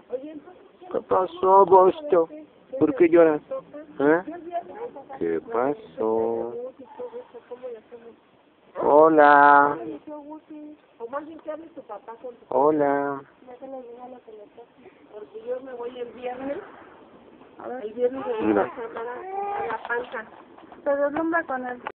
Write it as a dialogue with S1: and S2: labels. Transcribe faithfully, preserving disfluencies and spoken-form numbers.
S1: ¿Qué pasó, Bosto? ¿Por qué lloras? ¿Eh? ¿Qué pasó? Hola. Hola.
S2: Porque yo me voy el viernes. El viernes de
S1: Mira.
S2: a la panza. Se deslumbra con él.